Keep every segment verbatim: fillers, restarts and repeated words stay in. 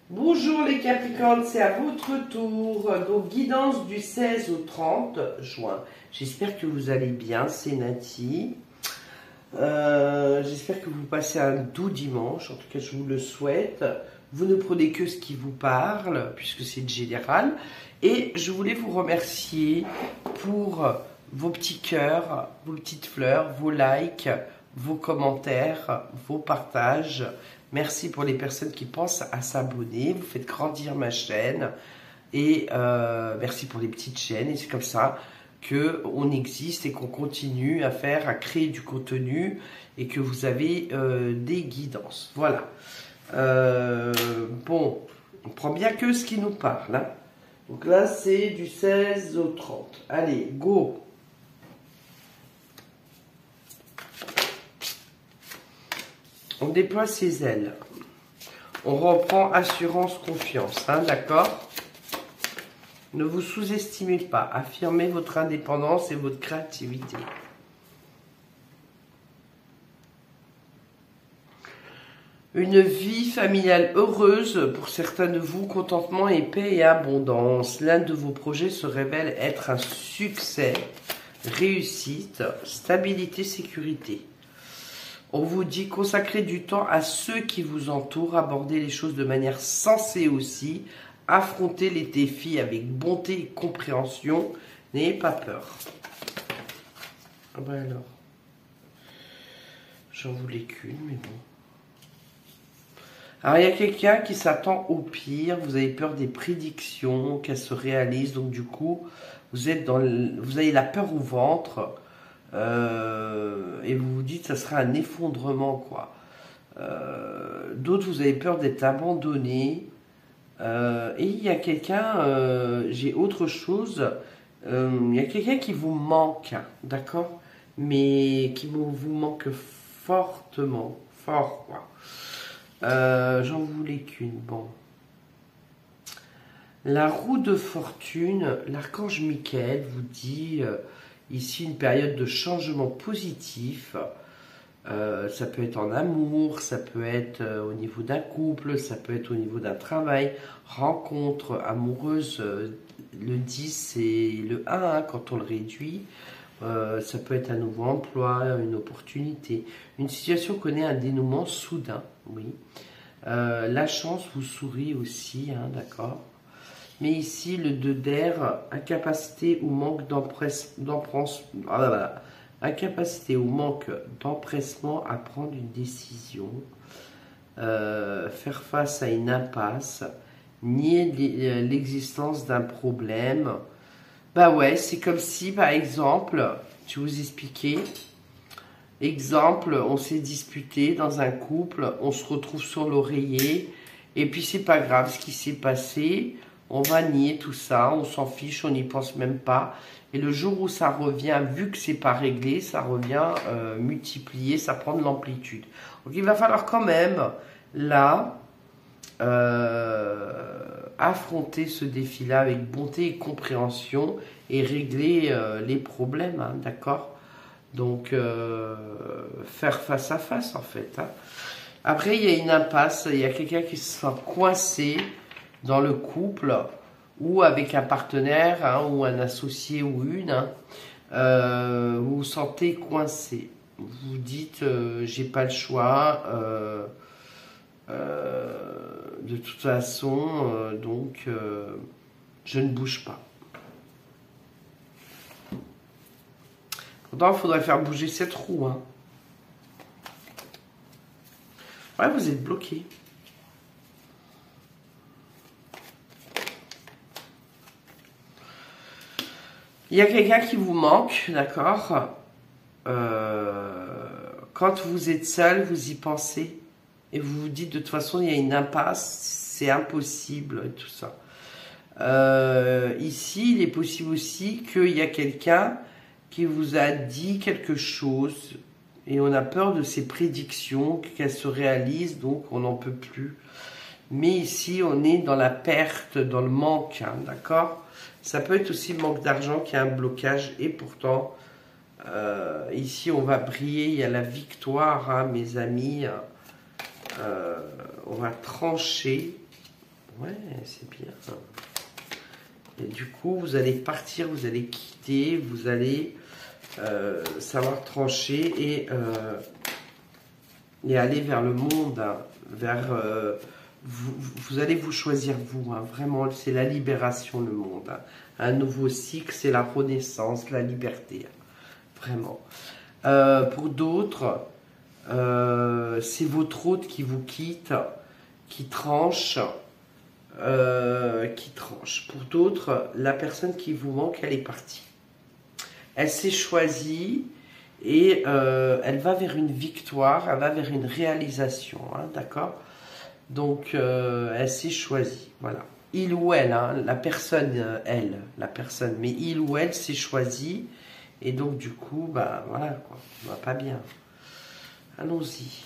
Bonjour les Capricornes, c'est à votre tour. Donc guidance du seize au trente juin. J'espère que vous allez bien, c'est Nati. Euh, J'espère que vous passez un doux dimanche, en tout cas je vous le souhaite. Vous ne prenez que ce qui vous parle, puisque c'est général. Et je voulais vous remercier pour vos petits cœurs, vos petites fleurs, vos likes, vos commentaires, vos partages. Merci pour les personnes qui pensent à s'abonner. Vous faites grandir ma chaîne. Et euh, merci pour les petites chaînes. Et c'est comme ça qu'on existe et qu'on continue à faire, à créer du contenu et que vous avez euh, des guidances. Voilà. Euh, bon, on prend bien que ce qui nous parle. Hein. Donc là, c'est du seize au trente. Allez, go! On déploie ses ailes. On reprend assurance, confiance. Hein, d'accord? Ne vous sous-estimez pas. Affirmez votre indépendance et votre créativité. Une vie familiale heureuse, pour certains de vous, contentement et paix et abondance. L'un de vos projets se révèle être un succès, réussite, stabilité, sécurité. On vous dit consacrer du temps à ceux qui vous entourent, aborder les choses de manière sensée aussi, affronter les défis avec bonté et compréhension, n'ayez pas peur. Ah ben alors, j'en voulais qu'une, mais bon. Alors, il y a quelqu'un qui s'attend au pire. Vous avez peur des prédictions, qu'elles se réalisent. Donc, du coup, vous êtes dans le, vous avez la peur au ventre. Euh, et vous vous dites, ça sera un effondrement, quoi. Euh, D'autres, vous avez peur d'être abandonné. Euh, et il y a quelqu'un, euh, j'ai autre chose. Euh, il y a quelqu'un qui vous manque, d'accord? Mais qui vous, vous manque fortement. Fort, quoi. Euh, J'en voulais qu'une. Bon. La roue de fortune, l'archange Michael vous dit euh, ici une période de changement positif. Euh, ça peut être en amour, ça peut être euh, au niveau d'un couple, ça peut être au niveau d'un travail. Rencontre amoureuse, euh, le dix c'est le un hein, quand on le réduit. Euh, ça peut être un nouveau emploi, une opportunité. Une situation connaît un dénouement soudain, oui. Euh, la chance vous sourit aussi, hein, d'accord. Mais ici, le deux d'air, incapacité ou manque d'empressement, ah, voilà. incapacité ou manque d'empressement à prendre une décision, euh, faire face à une impasse, nier l'existence d'un problème. Bah ouais, c'est comme si, par exemple, je vais vous expliquer. Exemple, on s'est disputé dans un couple, on se retrouve sur l'oreiller, et puis c'est pas grave ce qui s'est passé, on va nier tout ça, on s'en fiche, on n'y pense même pas. Et le jour où ça revient, vu que c'est pas réglé, ça revient euh, multiplié, ça prend de l'amplitude. Donc il va falloir quand même, là, euh, affronter ce défi-là avec bonté et compréhension et régler euh, les problèmes, hein, d'accord? Donc, euh, faire face à face, en fait. Hein. Après, il y a une impasse, il y a quelqu'un qui se sent coincé dans le couple ou avec un partenaire hein, ou un associé ou une. Hein, euh, vous vous sentez coincé. Vous vous dites, euh, j'ai pas le choix. Euh, euh, de toute façon, euh, donc, euh, je ne bouge pas. Pourtant, il faudrait faire bouger cette roue. Hein. Ouais, vous êtes bloqué. Il y a quelqu'un qui vous manque, d'accord euh, Quand vous êtes seul, vous y pensez. Et vous vous dites, de toute façon, il y a une impasse, c'est impossible, et tout ça. Euh, ici, il est possible aussi qu'il y a quelqu'un qui vous a dit quelque chose et on a peur de ces prédictions, qu'elles se réalisent, donc on n'en peut plus. Mais ici, on est dans la perte, dans le manque, hein, d'accord? Ça peut être aussi le manque d'argent qui a un blocage et pourtant, euh, ici, on va briller, il y a la victoire, hein, mes amis. Euh, on va trancher Ouais, c'est bien. Et du coup, vous allez partir, vous allez quitter, vous allez euh, savoir trancher et, euh, et aller vers le monde, hein, vers... Euh, vous, vous allez vous choisir vous, hein, vraiment, c'est la libération, le monde. Hein. Un nouveau cycle, c'est la renaissance, la liberté, hein, vraiment. Euh, pour d'autres, euh, c'est votre hôte qui vous quitte, qui tranche, euh, qui tranche. Pour d'autres, la personne qui vous manque, elle est partie. Elle s'est choisie et euh, elle va vers une victoire, elle va vers une réalisation, hein, d'accord? Donc, euh, elle s'est choisie, voilà. Il ou elle, hein, la personne, euh, elle, la personne, mais il ou elle s'est choisi, et donc du coup, bah voilà, quoi, ça va pas bien. Allons-y.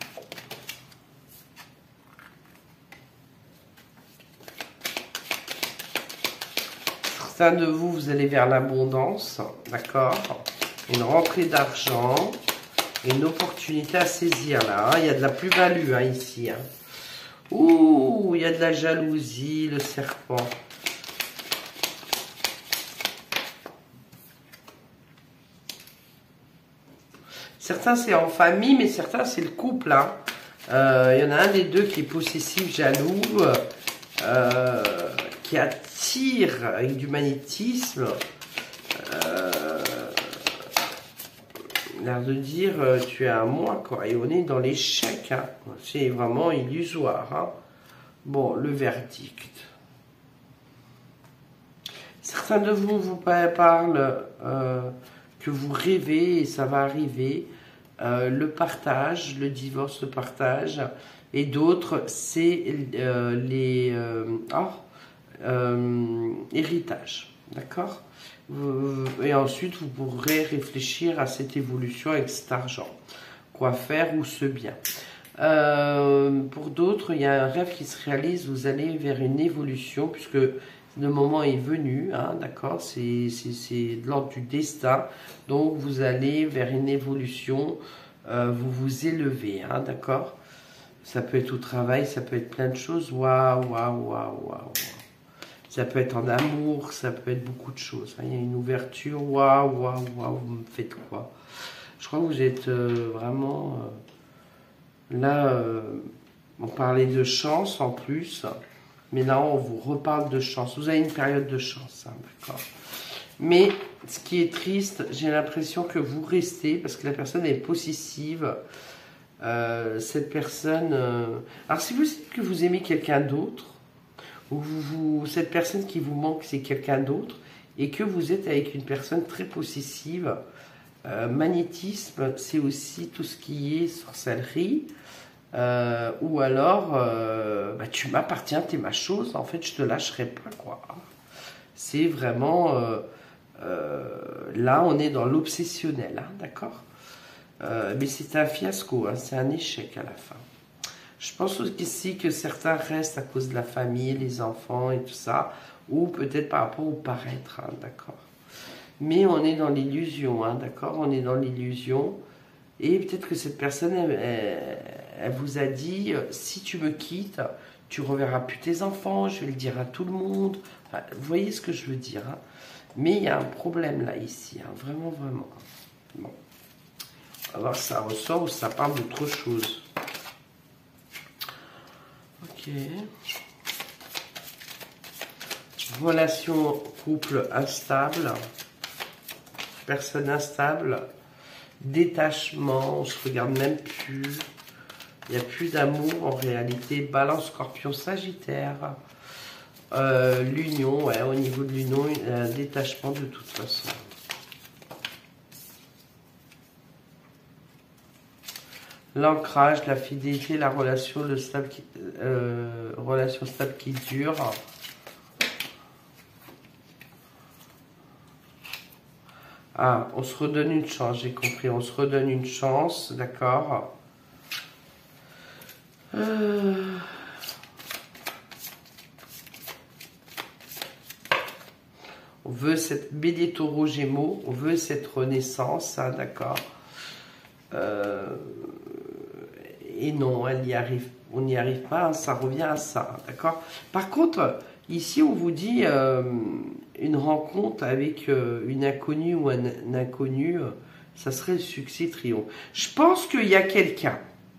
Certains de vous, vous allez vers l'abondance, d'accord? Une rentrée d'argent, une opportunité à saisir là, hein. Il y a de la plus-value hein, ici, hein. Ouh, il y a de la jalousie, le serpent. Certains, c'est en famille, mais certains, c'est le couple. Hein. Euh, il y en a un des deux qui est possessif, jaloux, euh, qui attire avec du magnétisme. Euh, l'air de dire euh, tu es à moi, quoi. Et on est dans l'échec. Hein. C'est vraiment illusoire. Hein. Bon, le verdict. Certains de vous vous parlent euh, que vous rêvez et ça va arriver. Euh, le partage, le divorce, le partage. Et d'autres, c'est euh, les euh, oh, euh, héritages. D'accord? Et ensuite, vous pourrez réfléchir à cette évolution avec cet argent. Quoi faire ou ce bien. Euh, pour d'autres, il y a un rêve qui se réalise. Vous allez vers une évolution puisque le moment est venu. Hein, d'accord, c'est de l'ordre du destin. Donc, vous allez vers une évolution. Euh, vous vous élevez. Hein, d'accord. Ça peut être au travail, ça peut être plein de choses. Waouh, waouh, waouh, waouh. Ça peut être en amour, ça peut être beaucoup de choses. Il y a une ouverture. Waouh, waouh, waouh, vous me faites quoi? Je crois que vous êtes euh, vraiment... Euh, là, euh, on parlait de chance en plus. Mais là, on vous reparle de chance. Vous avez une période de chance, hein, d'accord. Mais ce qui est triste, j'ai l'impression que vous restez, parce que la personne est possessive. Euh, cette personne... Euh... Alors, si vous dites que vous aimez quelqu'un d'autre, ou vous, vous, cette personne qui vous manque, c'est quelqu'un d'autre, et que vous êtes avec une personne très possessive, euh, magnétisme, c'est aussi tout ce qui est sorcellerie, euh, ou alors, euh, bah, tu m'appartiens, t'es ma chose, en fait, je te lâcherai pas, quoi. C'est vraiment... Euh, euh, là, on est dans l'obsessionnel, hein, d'accord, euh, mais c'est un fiasco, hein, c'est un échec à la fin. Je pense aussi que certains restent à cause de la famille, les enfants et tout ça, ou peut-être par rapport au paraître, hein, d'accord. Mais on est dans l'illusion, hein, d'accord. On est dans l'illusion, et peut-être que cette personne, elle, elle, elle vous a dit, si tu me quittes, tu reverras plus tes enfants, je vais le dire à tout le monde. Enfin, vous voyez ce que je veux dire, hein. Mais il y a un problème là, ici, hein, vraiment, vraiment. Bon. On va voir si ça ressort ou si ça parle d'autre chose. Ok. Relation couple instable. Personne instable. Détachement. On se regarde même plus. Il n'y a plus d'amour en réalité. Balance, Scorpion, Sagittaire. Euh, l'union, ouais, au niveau de l'union, un détachement de toute façon. L'ancrage, la fidélité, la relation, le stable qui, euh, relation stable qui dure. Ah, on se redonne une chance, j'ai compris. On se redonne une chance, d'accord. Euh... On veut cette Bélier, Taureau, Gémeaux, on veut cette renaissance, hein, d'accord. Euh... Et non, elle n'y arrive on n'y arrive pas, hein, ça revient à ça, d'accord? Par contre, ici, on vous dit euh, une rencontre avec euh, une inconnue ou un, un inconnu, euh, ça serait le succès triomphe. Je pense qu'il y a quelqu'un.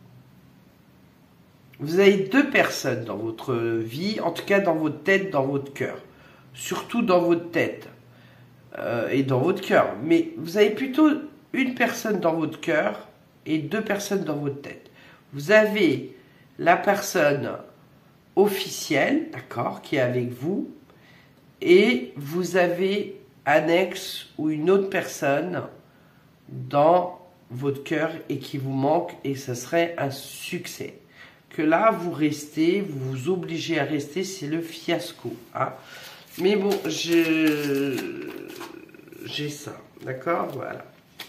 Vous avez deux personnes dans votre vie, en tout cas dans votre tête, dans votre cœur. Surtout dans votre tête euh, et dans votre cœur. Mais vous avez plutôt une personne dans votre cœur et deux personnes dans votre tête. Vous avez la personne officielle, d'accord, qui est avec vous, et vous avez un ex ou une autre personne dans votre cœur et qui vous manque, et ça serait un succès. Que là, vous restez, vous vous obligez à rester, c'est le fiasco. Hein. Mais bon, j'ai ça, d'accord, voilà.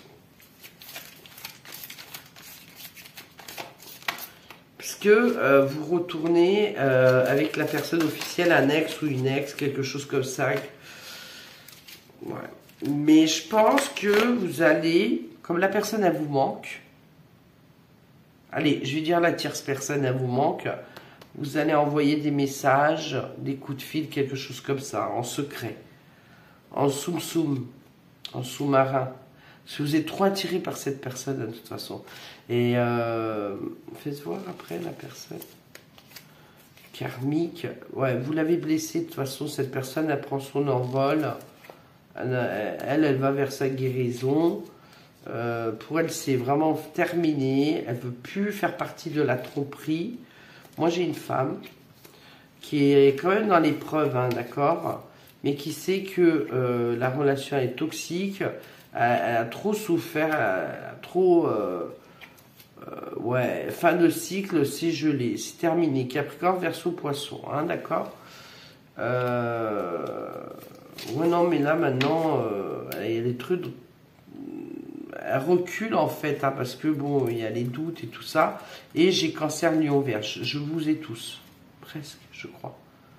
Que euh, vous retournez euh, avec la personne officielle, un ex ou une ex, quelque chose comme ça. Ouais. Mais je pense que vous allez, comme la personne elle vous manque, allez, je vais dire la tierce personne elle vous manque, vous allez envoyer des messages, des coups de fil, quelque chose comme ça, en secret, en soum-soum, en sous-marin. Si vous êtes trop attiré par cette personne, de toute façon. Et euh, faites voir après la personne. Karmique. Ouais, vous l'avez blessée. De toute façon, cette personne, elle prend son envol. Elle, elle, elle va vers sa guérison. Euh, pour elle, c'est vraiment terminé. Elle ne veut plus faire partie de la tromperie. Moi, j'ai une femme qui est quand même dans l'épreuve, hein, d'accord, mais qui sait que euh, la relation est toxique. Elle a trop souffert, elle a trop... Euh, euh, ouais, fin de cycle, c'est gelé, c'est terminé. Capricorne, Verseau, Poisson, hein, d'accord euh, ouais, non, mais là, maintenant, euh, il y a des trucs... Elle recule, en fait, hein, parce que, bon, il y a les doutes et tout ça. Et j'ai Cancer, Lion, Vierge. Je vous ai tous. Presque, je crois.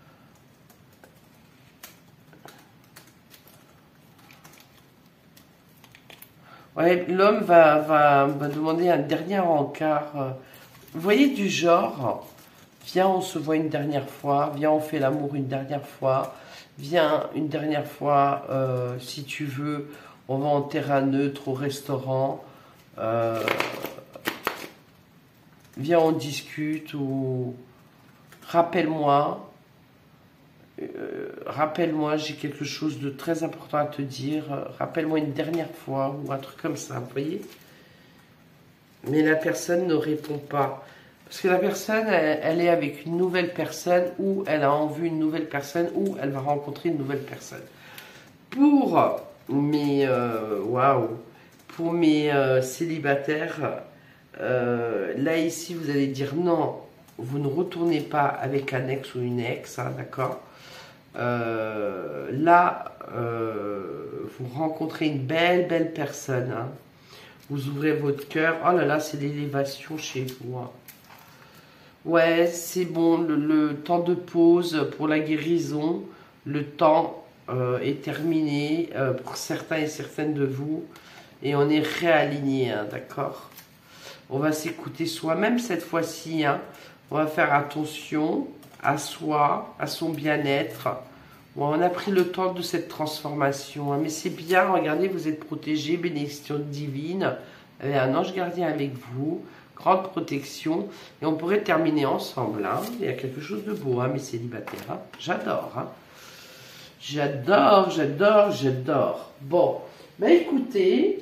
Ouais, l'homme va, va, va demander un dernier encart. Vous voyez, du genre, viens, on se voit une dernière fois, viens, on fait l'amour une dernière fois, viens, une dernière fois, euh, si tu veux, on va en terrain neutre au restaurant, euh, viens, on discute, ou rappelle-moi. Euh, rappelle-moi, j'ai quelque chose de très important à te dire, rappelle-moi une dernière fois, ou un truc comme ça, vous voyez. Mais la personne ne répond pas. Parce que la personne, elle, elle est avec une nouvelle personne, ou elle a en vue une nouvelle personne, ou elle va rencontrer une nouvelle personne. Pour mes, euh, waouh, pour mes euh, célibataires, euh, là ici, vous allez dire non, vous ne retournez pas avec un ex ou une ex, hein, d'accord. Euh, là, euh, vous rencontrez une belle, belle personne. Hein. Vous ouvrez votre cœur. Oh là là, c'est l'élévation chez vous. Hein. Ouais, c'est bon. Le, le temps de pause pour la guérison, le temps euh, est terminé euh, pour certains et certaines de vous. Et on est réaligné, hein, d'accord? On va s'écouter soi-même cette fois-ci. Hein. On va faire attention à soi, à son bien-être. Bon, on a pris le temps de cette transformation, hein, mais c'est bien, regardez, vous êtes protégés, bénédiction divine, il y a un ange gardien avec vous, grande protection, et on pourrait terminer ensemble, hein. Il y a quelque chose de beau, hein, mes célibataires, hein. J'adore, hein. J'adore, j'adore, j'adore. Bon, ben écoutez,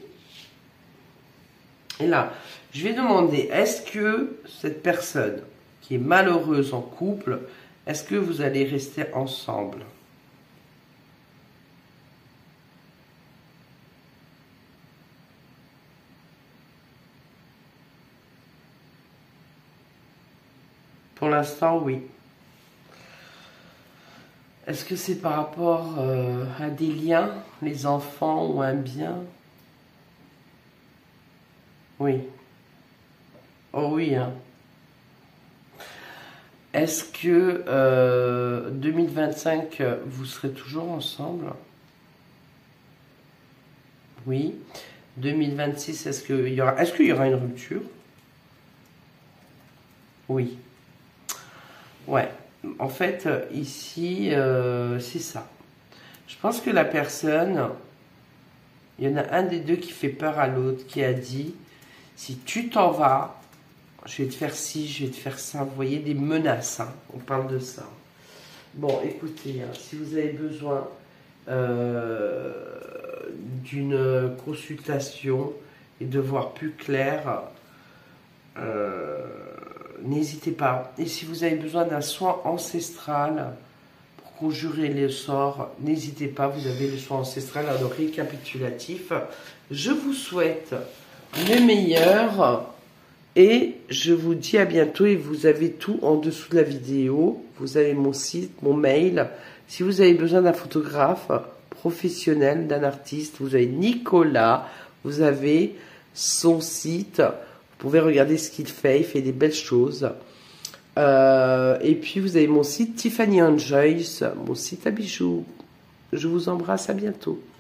et là, je vais demander, est-ce que cette personne qui est malheureuse en couple, est-ce que vous allez rester ensemble? Pour l'instant, oui. Est-ce que c'est par rapport euh, à des liens, les enfants ou un bien? Oui. Oh oui, hein. Est-ce que euh, deux mille vingt-cinq, vous serez toujours ensemble? Oui. deux mille vingt-six, est-ce qu'il y aura, est-ce qu'il y aura une rupture? Oui. Ouais, en fait, ici, euh, c'est ça. Je pense que la personne, il y en a un des deux qui fait peur à l'autre, qui a dit, si tu t'en vas, je vais te faire ci, je vais te faire ça. Vous voyez, des menaces, hein. On parle de ça. Bon, écoutez, hein, si vous avez besoin euh, d'une consultation et de voir plus clair, euh, n'hésitez pas. Et si vous avez besoin d'un soin ancestral pour conjurer les sorts, n'hésitez pas, vous avez le soin ancestral. Alors, récapitulatif, je vous souhaite le meilleur et je vous dis à bientôt. Et vous avez tout en dessous de la vidéo. Vous avez mon site, mon mail. Si vous avez besoin d'un photographe professionnel, d'un artiste, vous avez Nicolas, vous avez son site. Vous pouvez regarder ce qu'il fait, il fait des belles choses. Euh, et puis vous avez mon site Tiffany and Joyce, mon site à bijoux. Je vous embrasse, à bientôt.